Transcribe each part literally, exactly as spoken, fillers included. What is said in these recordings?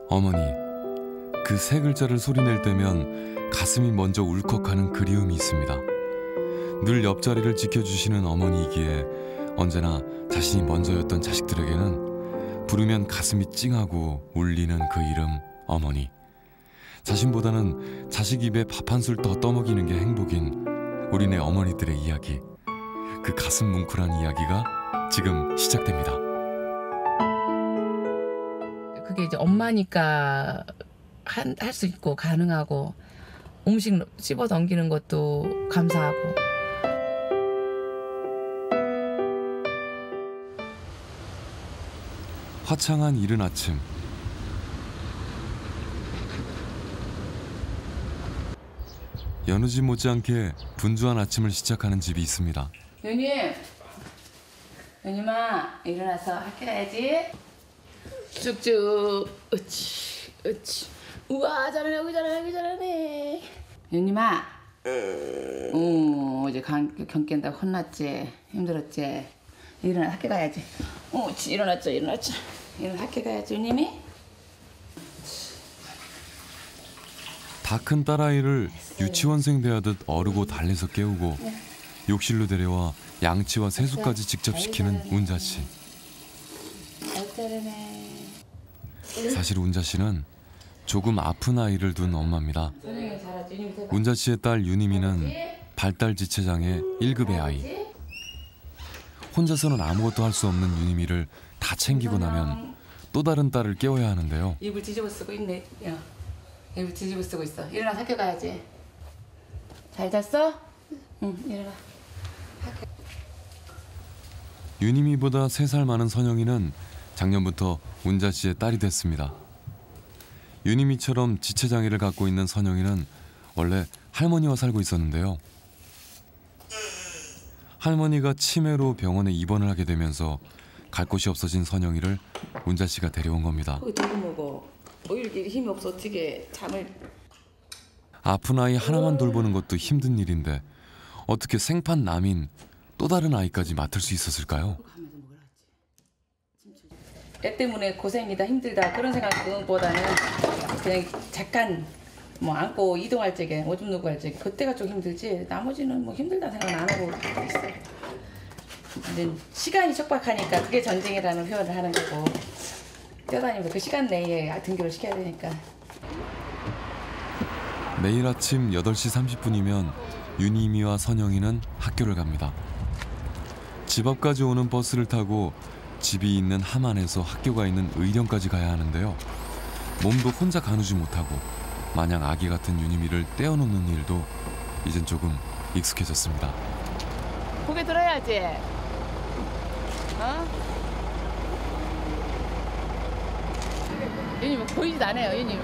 어머니, 그 세 글자를 소리낼 때면 가슴이 먼저 울컥하는 그리움이 있습니다. 늘 옆자리를 지켜주시는 어머니이기에 언제나 자신이 먼저였던 자식들에게는 부르면 가슴이 찡하고 울리는 그 이름 어머니. 자신보다는 자식 입에 밥 한 술 더 떠먹이는 게 행복인 우리네 어머니들의 이야기. 그 가슴 뭉클한 이야기가 지금 시작됩니다. 그게 이제 엄마니까 할 수 있고 가능하고 음식 씹어 넘기는 것도 감사하고. 화창한 이른 아침. 여느 집 못지않게 분주한 아침을 시작하는 집이 있습니다. 누님, 누님아 일어나서 학교 가야지. 쭉쭉, 으치, 으치. 우와 잘하네, 잘하네, 잘하네. 누님아, 어, 어제 경, 경 깬다고 혼났지? 힘들었지? 일어나 학교 가야지. 어, 일어났죠, 일어났죠. 일어나 학교 가야지, 누님이. 다 큰 딸아이를 유치원생 대하듯 어르고 달래서 깨우고 욕실로 데려와 양치와 세수까지 직접 시키는 운자 씨. 사실 운자 씨는 조금 아픈 아이를 둔 엄마입니다. 운자 씨의 딸 유니미는 발달 지체장애 일 급의 아이. 혼자서는 아무것도 할 수 없는 유니미를 다 챙기고 나면 또 다른 딸을 깨워야 하는데요. 입을 뒤집어 쓰고 있네. 야, 입을 뒤집어 쓰고 있어. 일어나 학교 가야지. 잘 잤어? 응, 일어나. 학교. 유니미보다 세 살 많은 선영이는 작년부터 운자 씨의 딸이 됐습니다. 유니미처럼 지체장애를 갖고 있는 선영이는 원래 할머니와 살고 있었는데요. 할머니가 치매로 병원에 입원을 하게 되면서 갈 곳이 없어진 선영이를 운자 씨가 데려온 겁니다. 거기 누구 먹어? 뭐 이렇게 힘이 없어 어떻게 잠을. 아픈 아이 하나만 돌보는 것도 힘든 일인데 어떻게 생판 남인 또 다른 아이까지 맡을 수 있었을까요? 애 때문에 고생이다 힘들다 그런 생각보다는 그냥 잠깐 뭐 안고 이동할 적에 오줌 누고 할 적에 그때가 좀 힘들지 나머지는 뭐 힘들다 생각 안 하고 있어요. 이제 시간이 촉박하니까 그게 전쟁이라는 표현을 하는 거고 뛰어다니면서 그 시간 내에 등교를 시켜야 되니까. 매일 아침 여덟 시 삼십 분이면 유니미와 선영이는 학교를 갑니다. 집 앞까지 오는 버스를 타고 집이 있는 함안에서 학교가 있는 의령까지 가야 하는데요. 몸도 혼자 가누지 못하고 마냥 아기 같은 유니미를 떼어놓는 일도 이젠 조금 익숙해졌습니다. 고개 들어야지. 어? 유니미 보이지도 않아요, 유니미.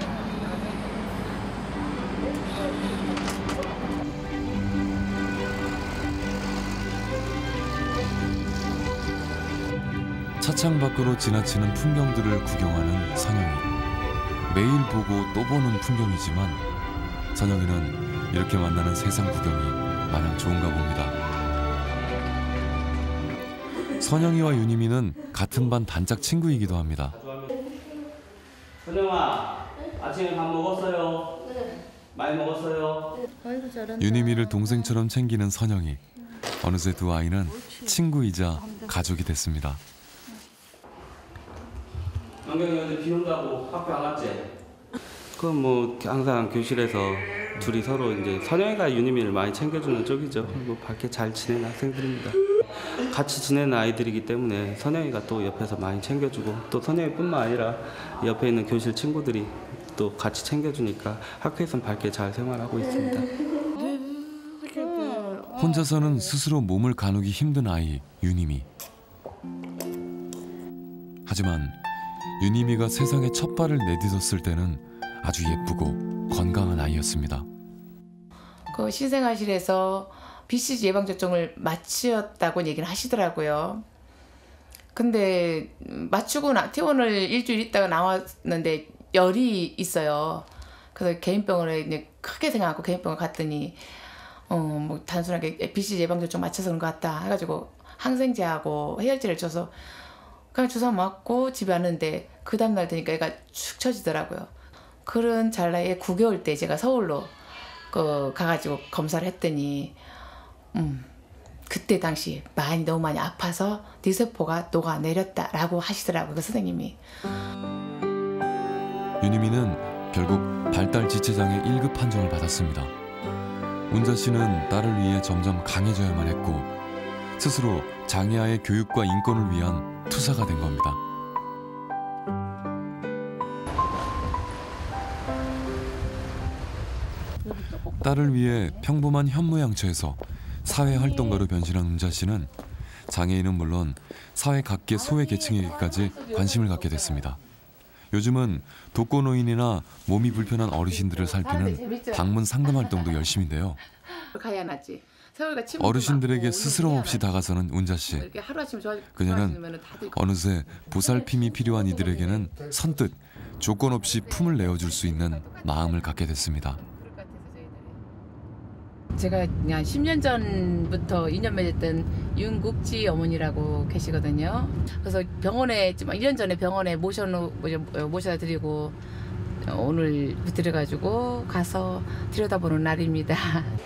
차창 밖으로 지나치는 풍경들을 구경하는 선영이. 매일 보고 또 보는 풍경이지만 선영이는 이렇게 만나는 세상 구경이 마냥 좋은가 봅니다. 선영이와 유니미는 같은 반 단짝 친구이기도 합니다. 선영아, 아침에 밥 먹었어요? 네. 많이 먹었어요? 유니미를 동생처럼 챙기는 선영이. 어느새 두 아이는 친구이자 가족이 됐습니다. 안경이 어제 비 온다고 학교 안 왔지? 그건 뭐 항상 교실에서 둘이 서로 이제 선영이가 유니미를 많이 챙겨주는 쪽이죠. 뭐 밖에 잘 지내는 학생들입니다. 같이 지내는 아이들이기 때문에 선영이가 또 옆에서 많이 챙겨주고 또 선영이뿐만 아니라 옆에 있는 교실 친구들이 또 같이 챙겨주니까 학교에서는 밝게 잘 생활하고 있습니다. 혼자서는 스스로 몸을 가누기 힘든 아이 유니미. 하지만 유니미가 세상에 첫 발을 내딛었을 때는 아주 예쁘고 건강한 아이였습니다. 그 신생아실에서 비씨지 예방접종을 마치었다고 얘기를 하시더라고요. 근데 맞추고 나, 퇴원을 일주일 있다가 나왔는데 열이 있어요. 그래서 개인병원에 이제 크게 생각하고 개인병원 갔더니 어, 뭐 단순하게 비씨지 예방접종 맞춰서 그런 것 같다 해가지고 항생제하고 해열제를 줘서 그냥 주사 맞고 집에 왔는데 그 다음날 되니까 애가 축 처지더라고요. 그런 찰나에 구 개월 때 제가 서울로 그 가가지고 검사를 했더니 음, 그때 당시 많이 너무 많이 아파서 뇌세포가 녹아내렸다라고 하시더라고요. 그 선생님이. 윤희미는 결국 발달 지체장애 일 급 판정을 받았습니다. 운자 씨는 딸을 위해 점점 강해져야만 했고 스스로 장애아의 교육과 인권을 위한 투사가 된 겁니다. 딸을 위해 평범한 현모양처에서 사회활동가로 변신한 운자 씨는 장애인은 물론 사회 각계 소외 계층에게까지 관심을 갖게 됐습니다. 요즘은 독거노인이나 몸이 불편한 어르신들을 살피는 방문 상담 활동도 열심인데요. 어르신들에게 스스럼 없이 다가서는 운자 씨. 그녀는 어느새 보살핌이 필요한 이들에게는 선뜻 조건 없이 품을 내어줄 수 있는 마음을 갖게 됐습니다. 제가 그냥 십 년 전부터 인연 맺었던 윤국지 어머니라고 계시거든요. 그래서 병원에 일 년 전에 병원에 모셔 모셔다 드리고 오늘 들어가지고 가서 들여다보는 날입니다.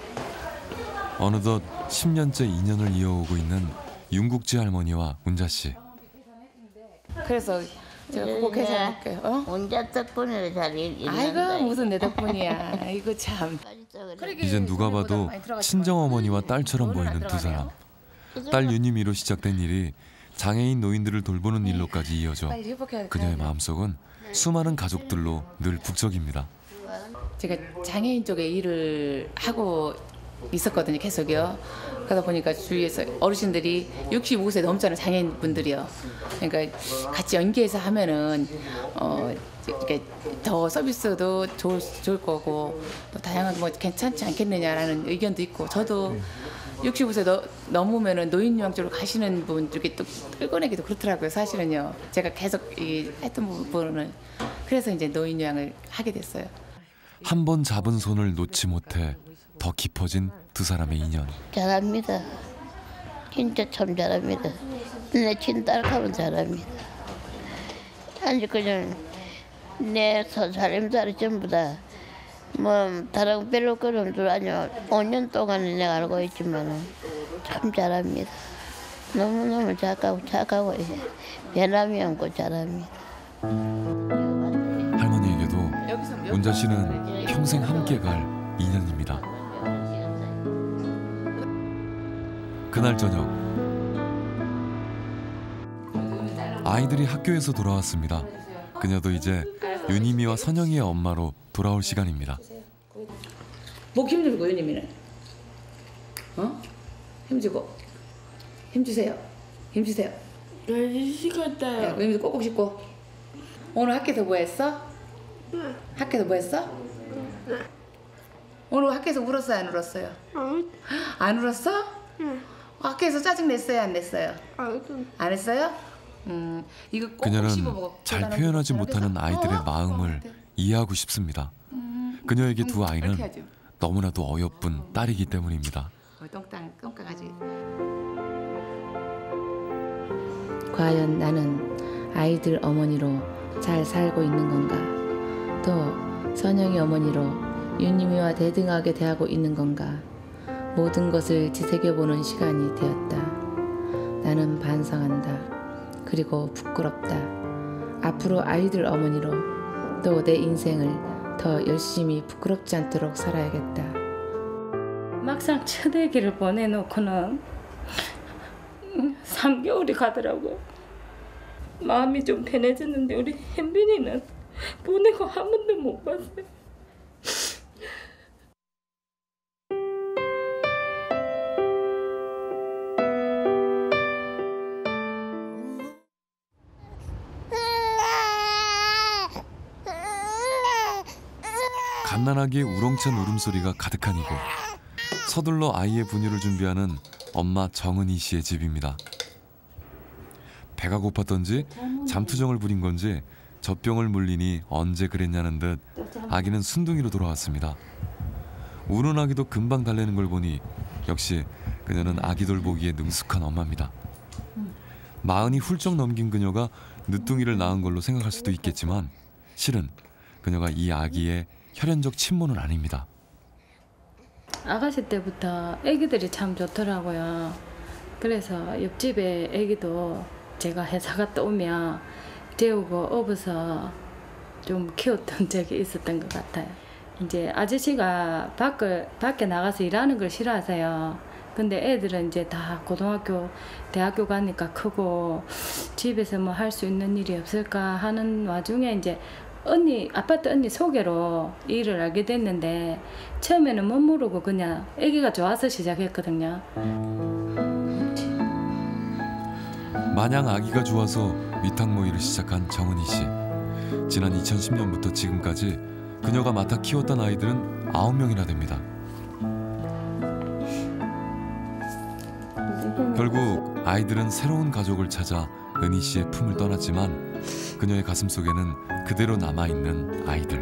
어느덧 십 년째 인연을 이어오고 있는 윤국지 할머니와 운자 씨. 그래서 제가 그거 계산할게요. 어? 운자 덕분에 잘 일난다. 아이고 무슨 내 덕분이야. 이거 참. 이젠 누가 봐도 친정어머니와 딸처럼 보이는 두 사람. 딸 윤희미로 시작된 일이 장애인 노인들을 돌보는 일로까지 이어져 그녀의 마음속은 수많은 가족들로 늘 북적입니다. 제가 장애인 쪽에 일을 하고 있었거든요. 계속요. 그러다 보니까 주위에서 어르신들이 육십오 세 넘잖아요. 장애인분들이요. 그러니까 같이 연계해서 하면은 어 이렇게 더 서비스도 좋을, 좋을 거고 또 다양한 뭐 괜찮지 않겠느냐라는 의견도 있고 저도 육십오 세 너, 넘으면은 노인요양 쪽으로 가시는 분들이 또 끌어내기도 그렇더라고요. 사실은요. 제가 계속 이 했던 부분은 그래서 이제 노인요양을 하게 됐어요. 한 번 잡은 손을 놓지 못해 더 깊어진 두 사람의 인연. 잘합니다. 진짜 참 잘합니다. 내 친딸하면 잘합니다. 아니 그냥 내 살림살이 전부 다 뭐 다른 별로 그런 줄 아니요. 오 년 동안은 내가 알고 있지만 참 잘합니다. 너무너무 착하고 착하고 변함이 없고 잘합니다. 할머니에게도 운자 씨는 평생 함께 갈 인연입니다. 그날 저녁 아이들이 학교에서 돌아왔습니다. 그녀도 이제 윤희미와 선영이의 엄마로 돌아올 시간입니다. 목 힘들고 윤희미는 어? 힘주고 힘주세요. 힘주세요. 네 시간대요. 윤희미도 꼭꼭 씻고. 오늘 학교에서 뭐 했어? 네. 학교에서 뭐 했어? 네. 오늘 학교에서 울었어요? 안 울었어요? 안, 안 울었어? 네. 학교에서 짜증 냈어요? 안 냈어요? 안, 안 했어요? 음, 이거 꼭 그녀는 씹어 먹어. 잘 표현하지 못하는 아이들의 어? 마음을 어, 이해하고 싶습니다. 그녀에게 두 아이는 너무나도 어여쁜 딸이기 때문입니다. 똥땅 똥강아지. 과연 나는 아이들 어머니로 잘 살고 있는 건가? 또 선영이 어머니로 윤희미와 대등하게 대하고 있는 건가? 모든 것을 되새겨보는 시간이 되었다. 나는 반성한다. 그리고 부끄럽다. 앞으로 아이들 어머니로 또 내 인생을 더 열심히 부끄럽지 않도록 살아야겠다. 막상 첫 아기를 보내놓고는 삼 개월이 가더라고요. 마음이 좀 편해졌는데 우리 혜빈이는 보내고 한 번도 못 봤어요. 갓난아기의 우렁찬 울음소리가 가득한 이곳. 서둘러 아이의 분유를 준비하는 엄마 정은희 씨의 집입니다. 배가 고팠던지 잠투정을 부린 건지 젖병을 물리니 언제 그랬냐는 듯 아기는 순둥이로 돌아왔습니다. 우는 아기도 금방 달래는 걸 보니 역시 그녀는 아기 돌보기에 능숙한 엄마입니다. 마흔이 훌쩍 넘긴 그녀가 늦둥이를 낳은 걸로 생각할 수도 있겠지만 실은 그녀가 이 아기의 혈연적 친모는 아닙니다. 아가씨 때부터 애기들이 참 좋더라고요. 그래서 옆집에 애기도 제가 회사 갔다 오면 재우고 업어서 좀 키웠던 적이 있었던 것 같아요. 이제 아저씨가 밖을, 밖에 나가서 일하는 걸 싫어하세요. 근데 애들은 이제 다 고등학교, 대학교 가니까 크고 집에서 뭐 할 수 있는 일이 없을까 하는 와중에 이제 언니, 아파트 언니 소개로 일을 알게 됐는데 처음에는 못 모르고 그냥 애기가 좋아서 시작했거든요. 마냥 아기가 좋아서 위탁모이를 시작한 정은희 씨. 지난 이천십 년부터 지금까지 그녀가 맡아 키웠던 아이들은 아홉 명이나 됩니다. 결국 아이들은 새로운 가족을 찾아 은희 씨의 품을 떠났지만 그녀의 가슴 속에는 그대로 남아있는 아이들.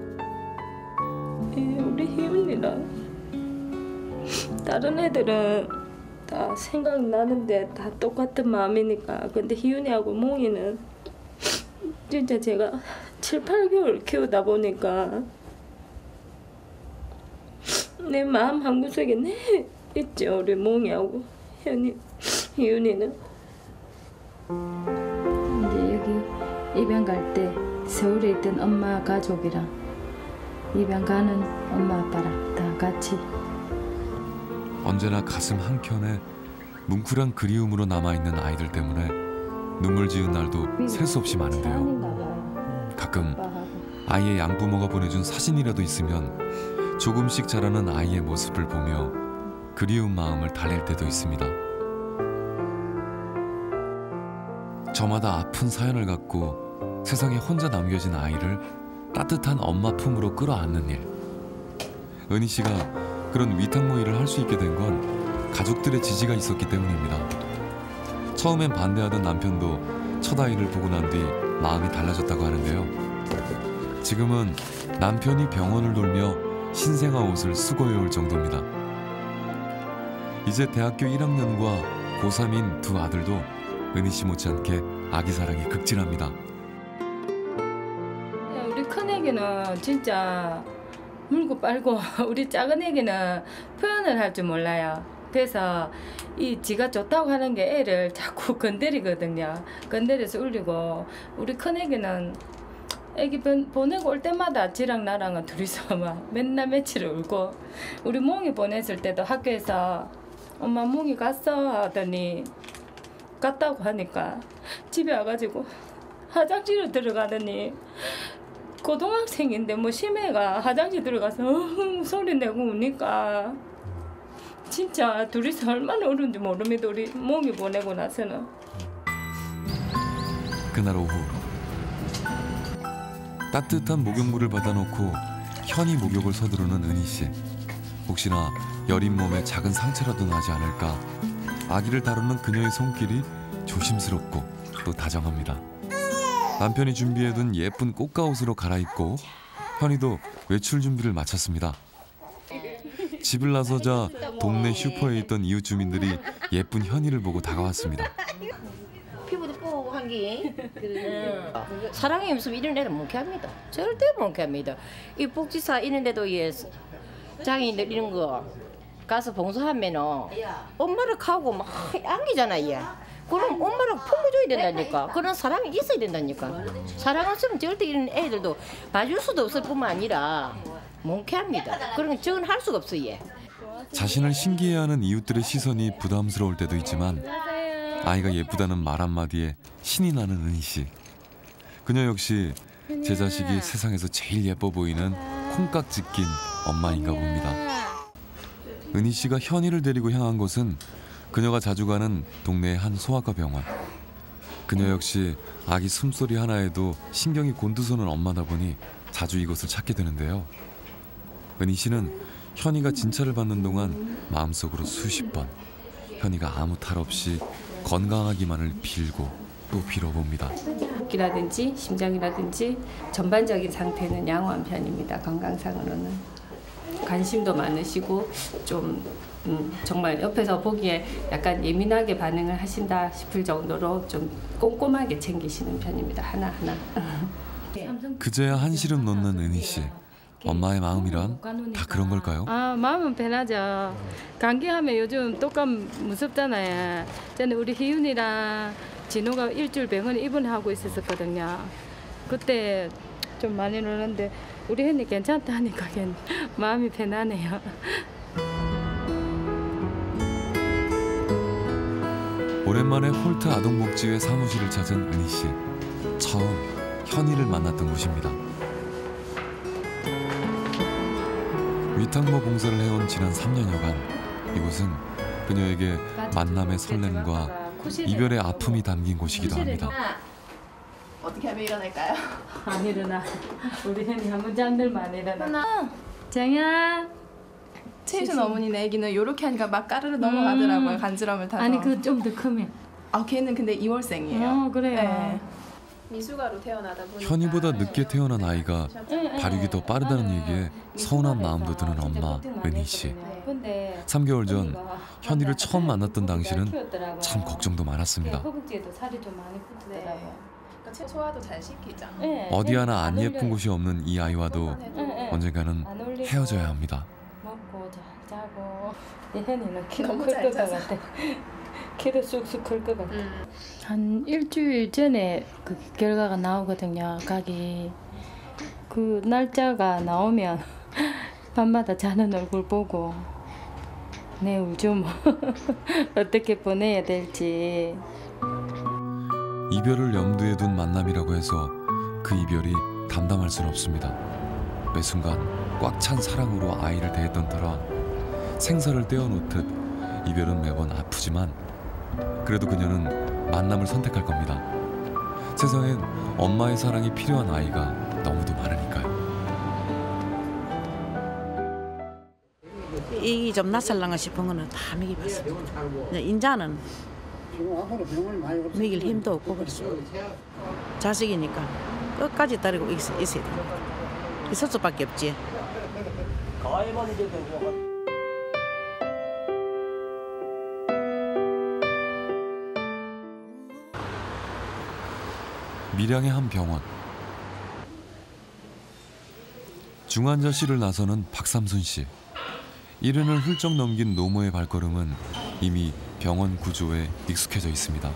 예, 우리 희은이랑 다른 애들은 다 생각나는데 다 똑같은 마음이니까. 근데 희은이하고 몽이는 진짜 제가 칠, 팔 개월 키우다 보니까 내 마음 한구석에 내 있죠. 우리 몽이하고 현이, 희은이는. 이제 여기 입양 갈 때 서울에 있던 엄마 가족이랑 입양 가는 엄마 아빠랑 다 같이. 언제나 가슴 한켠에 뭉클한 그리움으로 남아있는 아이들 때문에 눈물 지은 날도 셀 수 없이 많은데요. 가끔 아이의 양부모가 보내준 사진이라도 있으면 조금씩 자라는 아이의 모습을 보며 그리운 마음을 달랠 때도 있습니다. 저마다 아픈 사연을 갖고 세상에 혼자 남겨진 아이를 따뜻한 엄마 품으로 끌어안는 일. 은희 씨가 그런 위탁모 일을 할 수 있게 된 건 가족들의 지지가 있었기 때문입니다. 처음엔 반대하던 남편도 첫 아이를 보고 난 뒤 마음이 달라졌다고 하는데요. 지금은 남편이 병원을 돌며 신생아 옷을 수거해올 정도입니다. 이제 대학교 일 학년과 고삼인 두 아들도 은희 씨 못지않게 아기 사랑이 극진합니다. 우리 큰애기는 진짜 물고 빨고 우리 작은 애기는 표현을 할 줄 몰라요. 그래서 이 지가 좋다고 하는 게 애를 자꾸 건드리거든요. 건드려서 울리고, 우리 큰애기는 애기 보내고 올 때마다 지랑 나랑은 둘이서 막 맨날 며칠 울고, 우리 몽이 보냈을 때도 학교에서 엄마 몽이 갔어 하더니 갔다고 하니까 집에 와가지고 화장실로 들어가더니 고등학생인데 뭐 심해가 화장실 들어가서 어, 소리 내고 우니까 진짜 둘이서 얼마나 울은지 모릅니다. 우리 몽이 보내고 나서는. 그날 오후 따뜻한 목욕물을 받아놓고 현이 목욕을 서두르는 은희 씨. 혹시나 여린 몸에 작은 상처라도 나지 않을까 아기를 다루는 그녀의 손길이 조심스럽고 또 다정합니다. 남편이 준비해둔 예쁜 꽃가옷으로 갈아입고 현이도 외출 준비를 마쳤습니다. 집을 나서자 동네 슈퍼에 있던 이웃 주민들이 예쁜 현이를 보고 다가왔습니다. 피부도 뽀고 한 게. 사랑이 없으면 이런 애는 뭉개합니다. 절대 뭉개합니다. 이 복지사 이런 데도 예 장애인들 이런 거 가서 봉사하면은 엄마를 가고 막 안기잖아 얘. 그럼 엄마랑 품어줘야 된다니까. 그런 사랑이 있어야 된다니까. 사랑 없으면 절대 이런 애들도 봐줄 수도 없을 뿐만 아니라 뭉개합니다. 그런 건 저는 할 수가 없어요. 얘. 자신을 신기해하는 이웃들의 시선이 부담스러울 때도 있지만 아이가 예쁘다는 말 한마디에 신이 나는 은희 씨. 그녀 역시 제 자식이 세상에서 제일 예뻐 보이는 콩깍지 낀 엄마인가 봅니다. 은희 씨가 현이를 데리고 향한 곳은 그녀가 자주 가는 동네의 한 소아과 병원. 그녀 역시 아기 숨소리 하나에도 신경이 곤두서는 엄마다 보니 자주 이곳을 찾게 되는데요. 은희 씨는 현이가 진찰을 받는 동안 마음속으로 수십 번 현이가 아무 탈 없이 건강하기만을 빌고 또 빌어봅니다. 복기라든지 심장이라든지 전반적인 상태는 양호한 편입니다. 건강상으로는. 관심도 많으시고 좀 음, 정말 옆에서 보기에 약간 예민하게 반응을 하신다 싶을 정도로 좀 꼼꼼하게 챙기시는 편입니다. 하나하나. 그제야 한시름 놓는 은희 씨. 엄마의 마음이란 다 그런 걸까요? 아, 마음은 편하죠. 감기하면 요즘 독감 무섭잖아요. 저는 우리 희윤이랑 진호가 일주일 병원에 입원하고 있었거든요. 그때 좀 많이 놀랐는데 우리 혜니 괜찮다 하니까 마음이 편하네요. 오랜만에 홀트 아동복지회 사무실을 찾은 은희 씨. 처음 현이를 만났던 곳입니다. 위탁모 봉사를 해온 지난 삼 년여간 이곳은 그녀에게 만남의 설렘과 이별의 아픔이 담긴 곳이기도 합니다. 어떻게 하면 일어날까요? 안 일어나. 우리 혜니 한 번째 안 들면 안 일어나. 정야. 채이순 어머니네 애기는 이렇게 하니까 막 까르르 넘어가더라고요. 간지럼을 타서. 아니 그 좀 더 크면. 아 걔는 근데 이월생이에요. 어 그래요. 네. 미숙아로 태어나다 보니까 현이보다 늦게 태어난 아이가 발육이 더 빠르다는 얘기에 서운한 마음도 드는 엄마 은희 씨. 삼 개월 전 현이를 처음 만났던 당시는 참 걱정도 많았습니다. 허벅지에도 살이 좀 많이 붙더라고요. 그러니까 소화도 잘 시키죠. 어디 하나 안 예쁜 곳이 없는 이 아이와도 언젠가는 헤어져야 합니다. 먹고 자, 자고. 이 혜니는 키도 클 것 같아. 키도 쑥쑥 클 것 같아. 음. 한 일주일 전에 그 결과가 나오거든요. 각이. 그 날짜가 나오면 밤마다 자는 얼굴 보고 내 울 좀 어떻게 보내야 될지. 이별을 염두에 둔 만남이라고 해서 그 이별이 담담할 수는 없습니다. 매 순간 꽉 찬 사랑으로 아이를 대했던 터라 생사를 떼어놓듯 이별은 매번 아프지만 그래도 그녀는 만남을 선택할 겁니다. 세상엔 엄마의 사랑이 필요한 아이가 너무도 많으니까요. 이 좀 낯설랑가 싶은 거는 다 먹여봤습니다. 인자는 먹일 힘도 없고 그래서 자식이니까 끝까지 따르고 있, 있어야 됩니다. 있을 수밖에 없지. 밀양의 한 병원. 중환자실을 나서는 박삼순 씨. 이른을 훌쩍 넘긴 노모의 발걸음은 이미 병원 구조에 익숙해져 있습니다.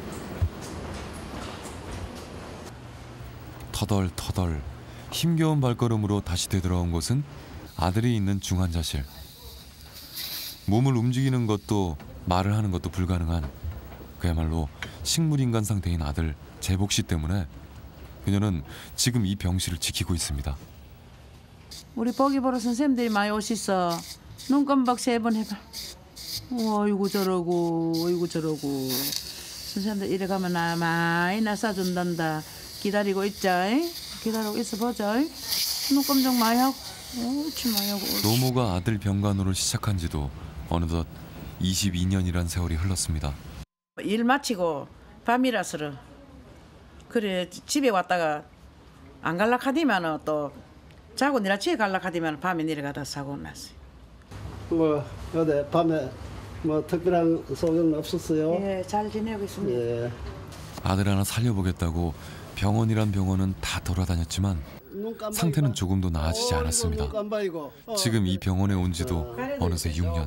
터덜터덜 힘겨운 발걸음으로 다시 되돌아온 곳은 아들이 있는 중환자실. 몸을 움직이는 것도 말을 하는 것도 불가능한 그야말로 식물인간 상태인 아들 재복 씨 때문에 그녀는 지금 이 병실을 지키고 있습니다. 우리 보기 보러 선생님들이 많이 오시서 눈깜박 세 번 해봐. 어이구 저러고 어이구 저러고 선생님들 이래 가면 나 많이 나사준단다. 기다리고 있자. 기다리고 있어 보자. 눈깜짝 많이 하고 옳지 많이 하고 옳지. 노모가 아들 병간호를 시작한 지도 어느덧 이십이 년이란 세월이 흘렀습니다. 일 마치고 밤이라서 그래 집에 왔다가 안 갈락하디면 또 자고 내려 집에 갈락하디면 밤에 내려가다 사고 났어요. 뭐 어제 밤에 뭐 특별한 소견은 없었어요? 예, 잘 지내고 있습니다. 예. 아들 하나 살려보겠다고 병원이란 병원은 다 돌아다녔지만 상태는 조금도 나아지지 않았습니다. 지금 이 병원에 온 지도 어느새 육 년.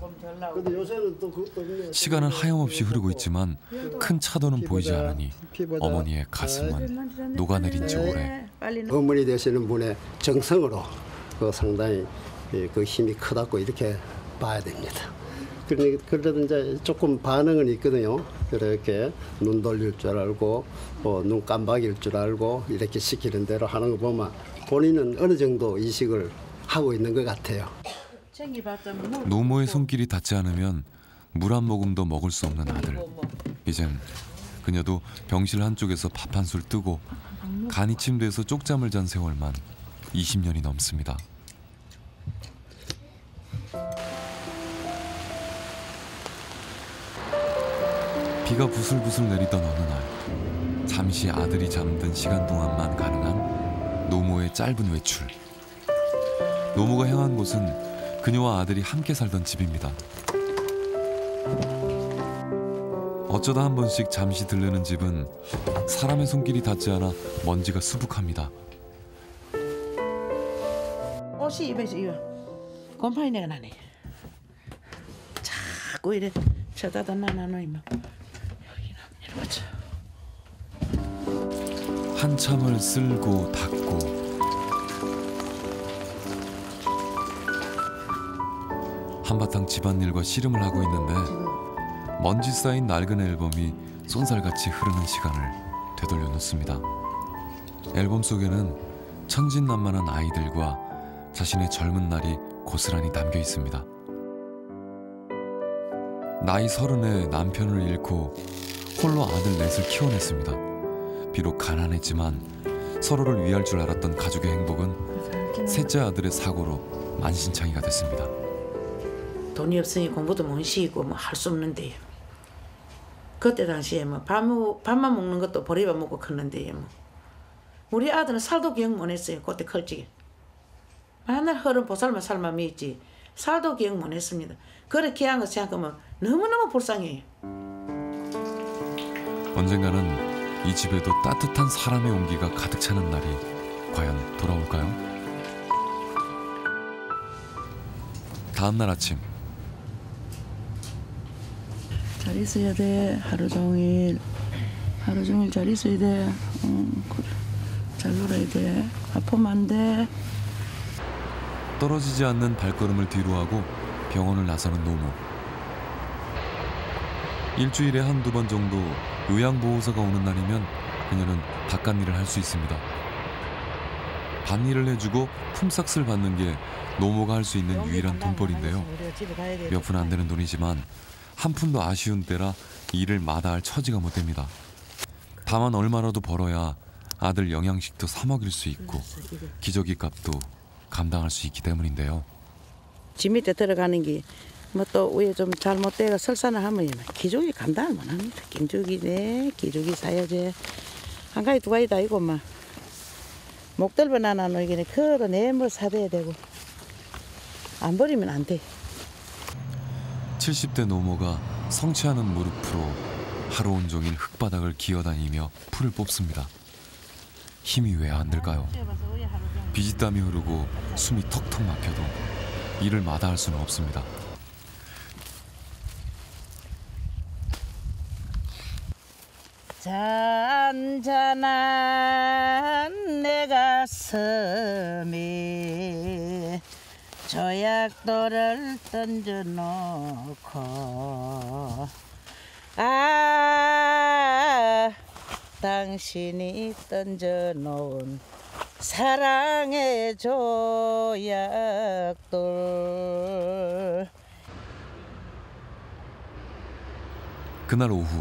시간은 하염없이 흐르고 있지만 큰 차도는 보이지 않으니 어머니의 가슴은 녹아내린 지 오래. 어머니 되시는 분의 정성으로 그 상당히 그 힘이 크다고 이렇게 봐야 됩니다. 그래도 이제 조금 반응은 있거든요. 이렇게 눈 돌릴 줄 알고 뭐 눈 깜박일 줄 알고 이렇게 시키는 대로 하는 거 보면 본인은 어느 정도 이식을 하고 있는 것 같아요. 노모의 손길이 닿지 않으면 물 한 모금도 먹을 수 없는 아들. 이젠 그녀도 병실 한쪽에서 밥 한 술 뜨고 간이 침대에서 쪽잠을 잔 세월만 이십 년이 넘습니다. 비가 부슬부슬 내리던 어느 날 잠시 아들이 잠든 시간 동안만 가능한 노모의 짧은 외출. 노모가 향한 곳은 그녀와 아들이 함께 살던 집입니다. 어쩌다 한 번씩 잠시 들르는 집은 사람의 손길이 닿지 않아 먼지가 수북합니다. 옷이 입에서 이거 곰팡이 내가 나네. 자꾸 이래 쳐다다 나나노 이만. 여기나 이러자. 한참을 쓸고 닦고 한바탕 집안일과 씨름을 하고 있는데 먼지 쌓인 낡은 앨범이 쏜살같이 흐르는 시간을 되돌려 놓습니다. 앨범 속에는 천진난만한 아이들과 자신의 젊은 날이 고스란히 담겨 있습니다. 나이 서른에 남편을 잃고 홀로 아들 넷을 키워냈습니다. 비록 가난했지만 서로를 위할 줄 알았던 가족의 행복은 셋째 아들의 사고로 만신창이가 됐습니다. 돈이 없으니 공부도 못 시키고 뭐 할 수 없는데요. 그때 당시에 뭐 밥, 밥만 먹는 것도 보리밥 먹고 컸는데요. 뭐. 우리 아들은 살도 기억 못 했어요. 그때 클지게. 맨날 흐른 보살만 살만 먹지 살도 기억 못 했습니다. 그렇게 한 거 생각하면 너무너무 불쌍해요. 언젠가는 이 집에도 따뜻한 사람의 온기가 가득 차는 날이 과연 돌아올까요? 다음 날 아침. 잘 있어야 돼. 하루 종일. 하루 종일 잘 있어야 돼. 응, 그래. 잘 놀아야 돼. 아프면 안 돼. 떨어지지 않는 발걸음을 뒤로하고 병원을 나서는 노모. 일주일에 한두 번 정도 요양보호사가 오는 날이면 그녀는 바깥일을 할 수 있습니다. 밭일을 해주고 품삯을 받는 게 노모가 할 수 있는 유일한 돈벌이인데요. 몇 푼 안 되는 돈이지만 한 푼도 아쉬운 때라 일을 마다할 처지가 못 됩니다. 다만 얼마라도 벌어야 아들 영양식도 사 먹일 수 있고 기저귀 값도 감당할 수 있기 때문인데요. 집 밑에 들어가는 게 뭐 또 위에 좀 잘못되고 설사나 하면 기저귀 감당을 못합니다. 기저귀네 기저귀 사야지. 한 가지 두 가지 다 이고 막 목덜번 하나 놓이기는 그거 내뭐 사대야 되고 안 버리면 안 돼. 칠십 대 노모가 성취하는 무릎으로 하루 온종일 흙바닥을 기어다니며 풀을 뽑습니다. 힘이 왜 안 들까요? 비지땀이 흐르고 숨이 턱턱 막혀도 일을 마다할 수는 없습니다. 잔잔한 내 가슴에 조약돌을 던져놓고 아 당신이 던져놓은 사랑의 조약돌. 그날 오후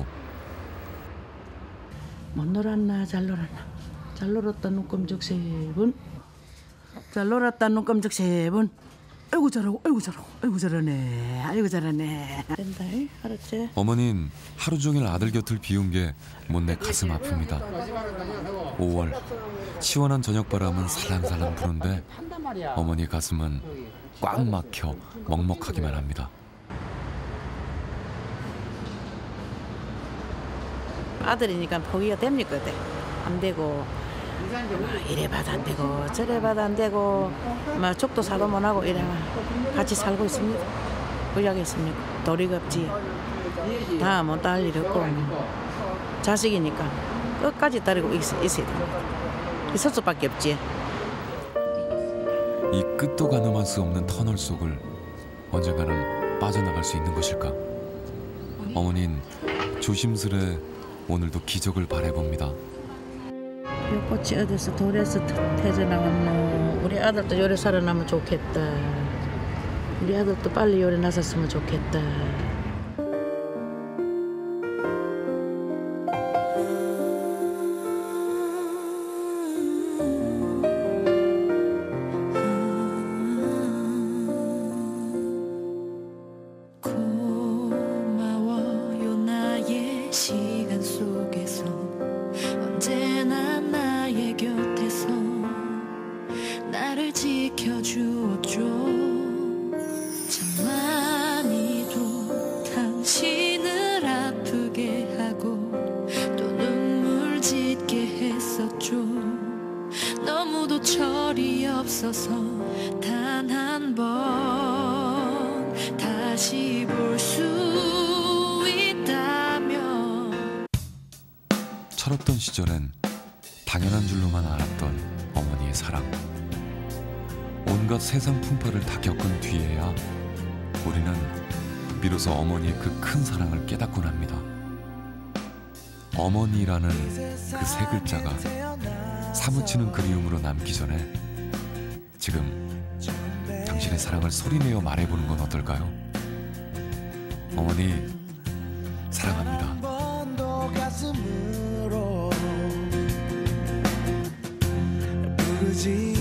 못 놀았나 잘 놀았나 잘 놀았다 눈금적 세 번 잘 놀았다 눈금적 세 번. 아이고 잘하고 아이고 잘하고 아이고 잘하네 아이고 잘하네. 된다 알았지? 어머닌 하루 종일 아들 곁을 비운 게 못내 가슴 아픕니다. 오월 시원한 저녁바람은 살랑살랑 부는데 어머니 가슴은 꽉 막혀 먹먹하기만 합니다. 아들이니까 포기가 됩니까? 안 되고 이래 봐도 안 되고 저래 봐도 안 되고 막 족도 사도 못 하고 이래 같이 살고 있습니다. 그러겠습니까? 도리가 없지. 다 못 할 일 없고 자식이니까 끝까지 따르고 있, 있어야 됩니다. 있을 수밖에 없지. 이 끝도 가늠할 수 없는 터널 속을 언젠가는 빠져나갈 수 있는 것일까? 어머닌 조심스레 오늘도 기적을 바라봅니다. 이 꽃이 어디서 돌에서 태져 나왔노. 우리 아들도 요래 살아나면 좋겠다. 우리 아들도 빨리 요래 나섰으면 좋겠다. 참 많이도 당신을 아프게 하고 또 눈물 짓게 했었죠. 너무도 철이 없어서 단 한 번 다시 볼 수 있다면. 철없던 시절엔 당연한 줄로만 알았던 어머니의 사랑. 온갖 세상 풍파를 다 겪은 뒤에야 우리는 비로소 어머니의 그 큰 사랑을 깨닫곤 합니다. 어머니라는 그 세 글자가 사무치는 그리움으로 남기 전에 지금 당신의 사랑을 소리내어 말해보는 건 어떨까요? 어머니 사랑합니다. 부르지